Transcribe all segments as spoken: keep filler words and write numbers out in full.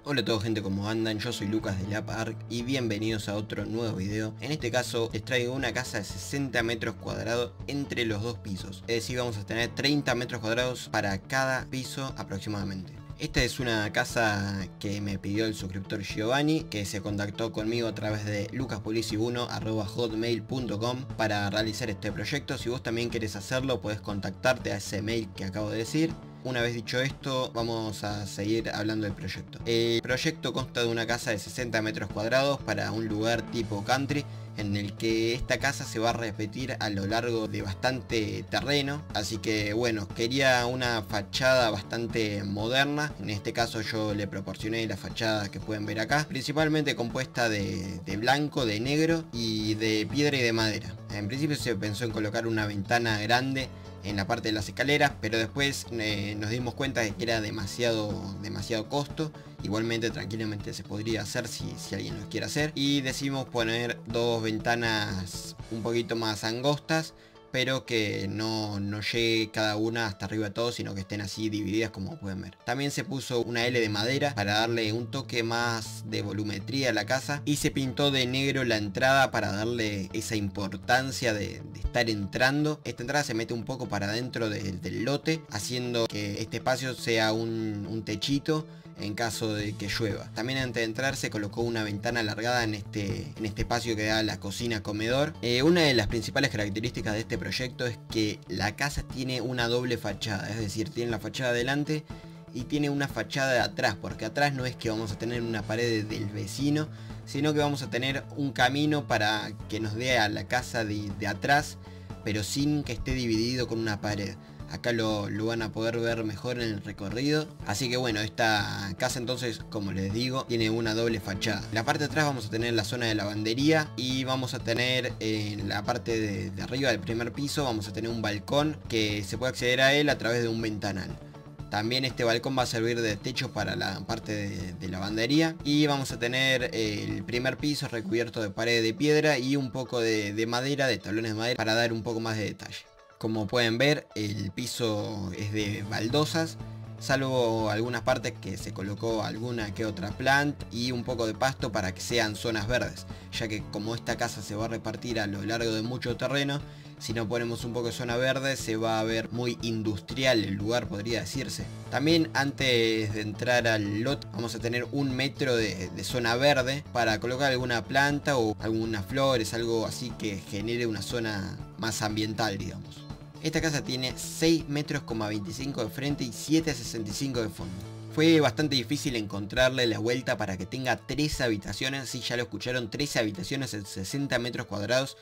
Hola a todos, gente, ¿cómo andan? Yo soy Lucas de LabArk y bienvenidos a otro nuevo video. En este caso les traigo una casa de sesenta metros cuadrados entre los dos pisos. Es decir, vamos a tener treinta metros cuadrados para cada piso aproximadamente. Esta es una casa que me pidió el suscriptor Giovanni, que se contactó conmigo a través de lucaspolici uno arroba hotmail punto com para realizar este proyecto. Si vos también querés hacerlo, podés contactarte a ese mail que acabo de decir. Una vez dicho esto, vamos a seguir hablando del proyecto. El proyecto consta de una casa de sesenta metros cuadrados para un lugar tipo country, en el que esta casa se va a repetir a lo largo de bastante terreno. Así que bueno, quería una fachada bastante moderna. En este caso yo le proporcioné la fachada que pueden ver acá, principalmente compuesta de, de blanco, de negro y de piedra y de madera. En principio se pensó en colocar una ventana grande en la parte de las escaleras, pero después eh, nos dimos cuenta de que era demasiado demasiado costo. Igualmente tranquilamente se podría hacer si, si alguien lo quiere hacer, y decidimos poner dos ventanas un poquito más angostas, pero que no, no llegue cada una hasta arriba de todo, sino que estén así divididas como pueden ver. También se puso una L de madera para darle un toque más de volumetría a la casa, y se pintó de negro la entrada para darle esa importancia de, de estar entrando. Esta entrada se mete un poco para adentro de, del lote, haciendo que este espacio sea un, un techito en caso de que llueva. También antes de entrar se colocó una ventana alargada en este, en este espacio que da a la cocina comedor. Eh, una de las principales características de este proyecto es que la casa tiene una doble fachada, es decir, tiene la fachada delante y tiene una fachada de atrás, porque atrás no es que vamos a tener una pared del vecino, sino que vamos a tener un camino para que nos dé a la casa de, de atrás, pero sin que esté dividido con una pared. Acá lo, lo van a poder ver mejor en el recorrido. Así que bueno, esta casa entonces, como les digo, tiene una doble fachada. En la parte de atrás vamos a tener la zona de lavandería, y vamos a tener en la parte de, de arriba del primer piso vamos a tener un balcón que se puede acceder a él a través de un ventanal. También este balcón va a servir de techo para la parte de, de lavandería, y vamos a tener el primer piso recubierto de pared de piedra y un poco de, de madera, de tablones de madera, para dar un poco más de detalle. Como pueden ver, el piso es de baldosas, salvo algunas partes que se colocó alguna que otra planta y un poco de pasto para que sean zonas verdes, ya que como esta casa se va a repartir a lo largo de mucho terreno, si no ponemos un poco de zona verde se va a ver muy industrial el lugar, podría decirse. También antes de entrar al lot vamos a tener un metro de, de zona verde para colocar alguna planta o algunas flores, algo así que genere una zona más ambiental, digamos. Esta casa tiene seis metros veinticinco de frente y siete coma sesenta y cinco de fondo. Fue bastante difícil encontrarle la vuelta para que tenga tres habitaciones. Sí, ya lo escucharon, trece habitaciones en sesenta metros cuadrados,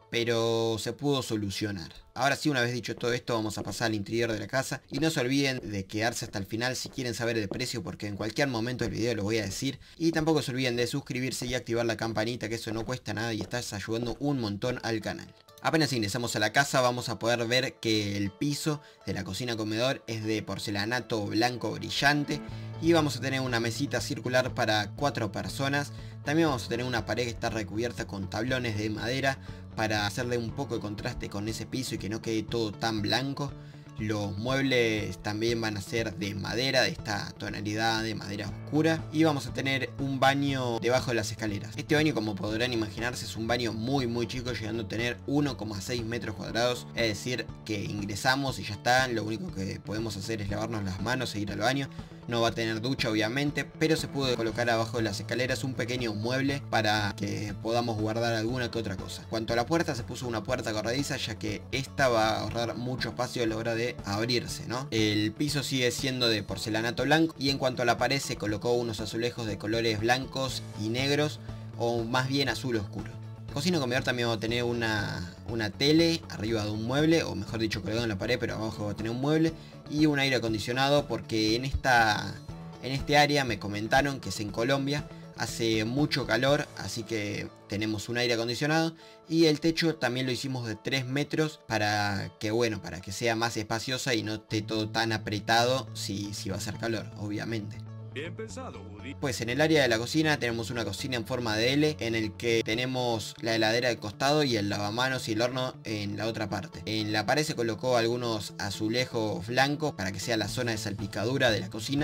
pero se pudo solucionar. Ahora sí, una vez dicho todo esto, vamos a pasar al interior de la casa, y no se olviden de quedarse hasta el final si quieren saber el precio, porque en cualquier momento del video lo voy a decir. Y tampoco se olviden de suscribirse y activar la campanita, que eso no cuesta nada y estás ayudando un montón al canal. Apenas ingresamos a la casa vamos a poder ver que el piso de la cocina comedor es de porcelanato blanco brillante, y vamos a tener una mesita circular para cuatro personas. También vamos a tener una pared que está recubierta con tablones de madera para hacerle un poco de contraste con ese piso y que no quede todo tan blanco. Los muebles también van a ser de madera, de esta tonalidad de madera oscura, y vamos a tener un baño debajo de las escaleras. Este baño, como podrán imaginarse, es un baño muy muy chico, llegando a tener uno coma seis metros cuadrados, es decir que ingresamos y ya está. Lo único que podemos hacer es lavarnos las manos e ir al baño. No va a tener ducha obviamente, pero se pudo colocar abajo de las escaleras un pequeño mueble para que podamos guardar alguna que otra cosa. Cuanto a la puerta, se puso una puerta corrediza, ya que esta va a ahorrar mucho espacio a la hora de abrirse, ¿no? El piso sigue siendo de porcelanato blanco, y en cuanto a la pared se colocó unos azulejos de colores blancos y negros, o más bien azul oscuro. Cocina comedor también va a tener una, una tele arriba de un mueble, o mejor dicho colgado en la pared, pero abajo va a tener un mueble y un aire acondicionado, porque en esta en este área me comentaron que es en Colombia, hace mucho calor, así que tenemos un aire acondicionado, y el techo también lo hicimos de tres metros para que bueno, para que sea más espaciosa y no esté todo tan apretado si, si va a hacer calor, obviamente. Bien pensado, Woody. Pues en el área de la cocina tenemos una cocina en forma de L, en el que tenemos la heladera al costado y el lavamanos y el horno en la otra parte. En la pared se colocó algunos azulejos blancos para que sea la zona de salpicadura de la cocina,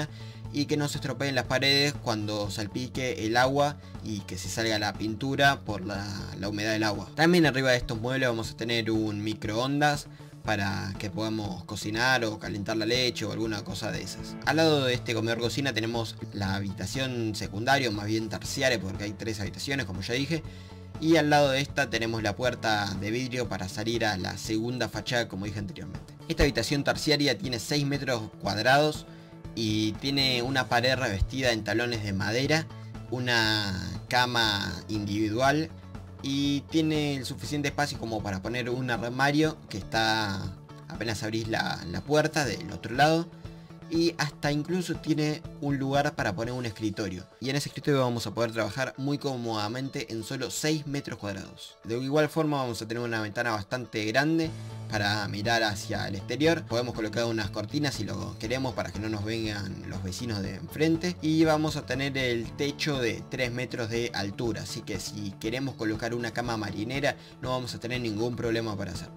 y que no se estropeen las paredes cuando salpique el agua y que se salga la pintura por la, la humedad del agua. También arriba de estos muebles vamos a tener un microondas para que podamos cocinar o calentar la leche o alguna cosa de esas. Al lado de este comedor cocina tenemos la habitación secundaria, o más bien terciaria, porque hay tres habitaciones como ya dije. Y al lado de esta tenemos la puerta de vidrio para salir a la segunda fachada, como dije anteriormente. Esta habitación terciaria tiene seis metros cuadrados y tiene una pared revestida en talones de madera, una cama individual y tiene el suficiente espacio como para poner un armario que está apenas abrís la, la puerta del otro lado. Y hasta incluso tiene un lugar para poner un escritorio. Y en ese escritorio vamos a poder trabajar muy cómodamente en solo seis metros cuadrados. De igual forma vamos a tener una ventana bastante grande para mirar hacia el exterior. Podemos colocar unas cortinas si lo queremos para que no nos vengan los vecinos de enfrente. Y vamos a tener el techo de tres metros de altura. Así que si queremos colocar una cama marinera no vamos a tener ningún problema para hacerlo.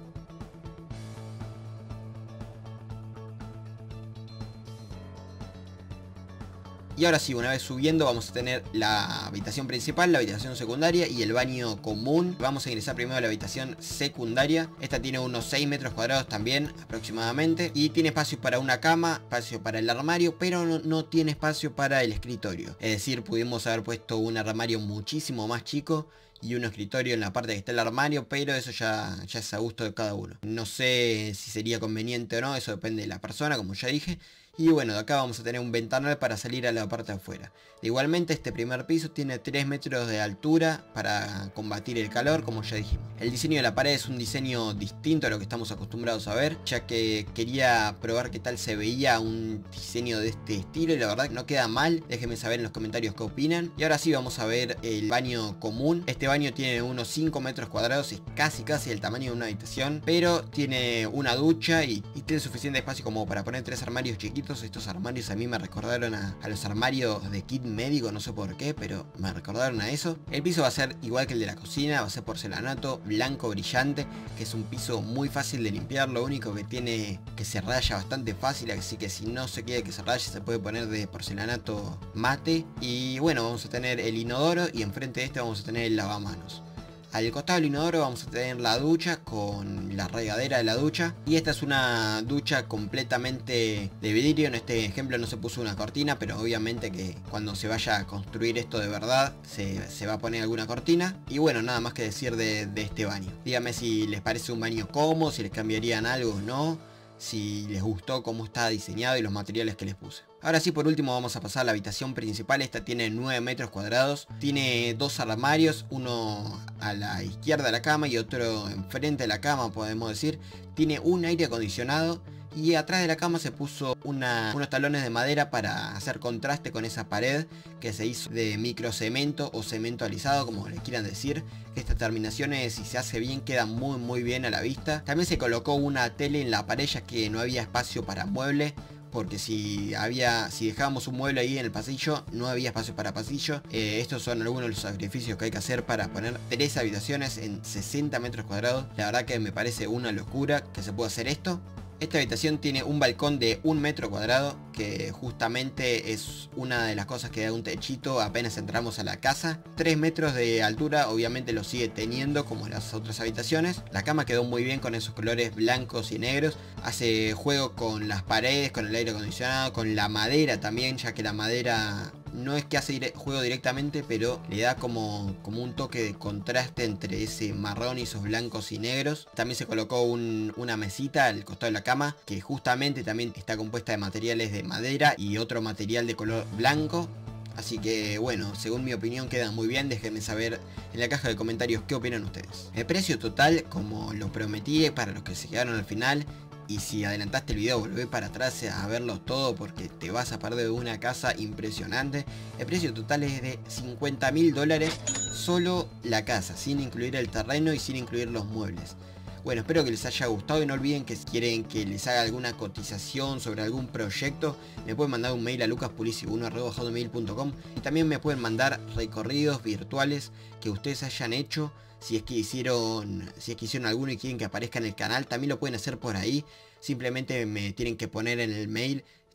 Y ahora sí, una vez subiendo vamos a tener la habitación principal, la habitación secundaria y el baño común. Vamos a ingresar primero a la habitación secundaria. Esta tiene unos seis metros cuadrados también aproximadamente. Y tiene espacio para una cama, espacio para el armario, pero no, no tiene espacio para el escritorio. Es decir, pudimos haber puesto un armario muchísimo más chico y un escritorio en la parte que está el armario, pero eso ya, ya es a gusto de cada uno. No sé si sería conveniente o no, eso depende de la persona, como ya dije. Y bueno, de acá vamos a tener un ventanal para salir a la parte de afuera. Igualmente este primer piso tiene tres metros de altura para combatir el calor, como ya dijimos. El diseño de la pared es un diseño distinto a lo que estamos acostumbrados a ver, ya que quería probar qué tal se veía un diseño de este estilo y la verdad que no queda mal. Déjenme saber en los comentarios qué opinan. Y ahora sí vamos a ver el baño común. Este baño tiene unos cinco metros cuadrados, es casi casi el tamaño de una habitación, pero tiene una ducha y, y tiene suficiente espacio como para poner tres armarios chiquitos. Estos armarios a mí me recordaron a, a los armarios de kit médico, no sé por qué, pero me recordaron a eso. El piso va a ser igual que el de la cocina, va a ser porcelanato blanco brillante, que es un piso muy fácil de limpiar. Lo único que tiene que se raya bastante fácil, así que si no se quiere que se raye se puede poner de porcelanato mate. Y bueno, vamos a tener el inodoro y enfrente de este vamos a tener el lavamanos. Al costado del inodoro vamos a tener la ducha con la regadera de la ducha. Y esta es una ducha completamente de vidrio. En este ejemplo no se puso una cortina, pero obviamente que cuando se vaya a construir esto de verdad se, se va a poner alguna cortina. Y bueno, nada más que decir de, de este baño. Díganme si les parece un baño cómodo, si les cambiarían algo o no, si les gustó cómo está diseñado y los materiales que les puse. Ahora sí, por último vamos a pasar a la habitación principal. Esta tiene nueve metros cuadrados. Tiene dos armarios, uno a la izquierda de la cama y otro enfrente de la cama, podemos decir. Tiene un aire acondicionado y atrás de la cama se puso una, unos talones de madera para hacer contraste con esa pared que se hizo de microcemento o cemento alisado, como le quieran decir. Estas terminaciones, si se hace bien, quedan muy muy bien a la vista. También se colocó una tele en la pared ya que no había espacio para mueble, porque si había si dejábamos un mueble ahí en el pasillo no había espacio para pasillo. Eh, estos son algunos de los sacrificios que hay que hacer para poner tres habitaciones en sesenta metros cuadrados. La verdad que me parece una locura que se pueda hacer esto. Esta habitación tiene un balcón de un metro cuadrado, que justamente es una de las cosas que da un techito apenas entramos a la casa. tres metros de altura, obviamente lo sigue teniendo como las otras habitaciones. La cama quedó muy bien con esos colores blancos y negros. Hace juego con las paredes, con el aire acondicionado, con la madera también, ya que la madera no es que hace juego directamente, pero le da como, como un toque de contraste entre ese marrón y esos blancos y negros. También se colocó un, una mesita al costado de la cama, que justamente también está compuesta de materiales de madera y otro material de color blanco. Así que bueno, según mi opinión queda muy bien. Déjenme saber en la caja de comentarios qué opinan ustedes. El precio total, como lo prometí para los que se quedaron al final, y si adelantaste el video volvé para atrás a verlo todo porque te vas a perder una casa impresionante. El precio total es de cincuenta mil dólares solo la casa, sin incluir el terreno y sin incluir los muebles. Bueno, espero que les haya gustado y no olviden que si quieren que les haga alguna cotización sobre algún proyecto, me pueden mandar un mail a lucas pulici uno arroba hotmail punto com y también me pueden mandar recorridos virtuales que ustedes hayan hecho. Si es que hicieron, si es que hicieron alguno y quieren que aparezca en el canal, también lo pueden hacer por ahí. Simplemente me tienen que poner en el mail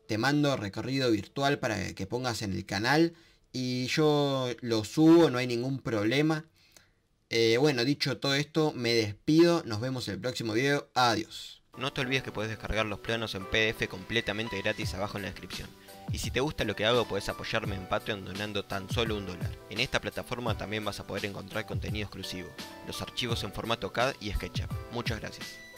te mando recorrido virtual para que pongas en el canal y yo lo subo, no hay ningún problema. Eh, bueno, dicho todo esto, me despido, nos vemos en el próximo video, adiós. No te olvides que puedes descargar los planos en P D F completamente gratis abajo en la descripción. Y si te gusta lo que hago, puedes apoyarme en Patreon donando tan solo un dólar. En esta plataforma también vas a poder encontrar contenido exclusivo, los archivos en formato C A D y SketchUp. Muchas gracias.